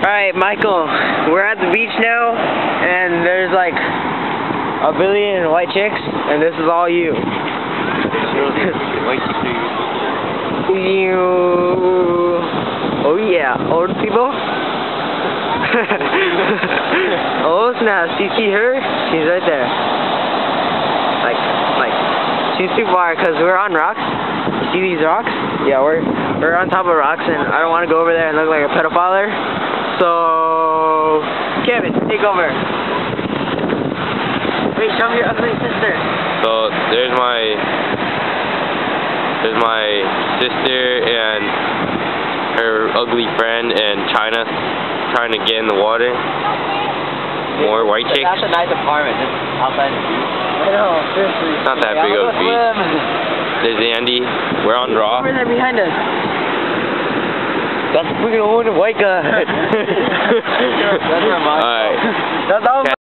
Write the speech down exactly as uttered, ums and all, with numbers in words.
Alright, Michael, we're at the beach now, and there's like a billion white chicks, and this is all you. You. Oh yeah, old people. Oh snap! You see her? She's right there. Like, like, she's too far because we're on rocks. You see these rocks? Yeah, we're we're on top of rocks, and I don't want to go over there and look like a pedophile. So, Kevin, take over. Wait, show me your ugly sister. So there's my there's my sister and her ugly friend in China trying to get in the water. More white chicks. That's a nice apartment just outside the beach. I know, seriously. It's not that big of a beach. There's Andy. We're on rock. Where's that behind us? That's freaking old white guy. That's my mom. Alright. That's all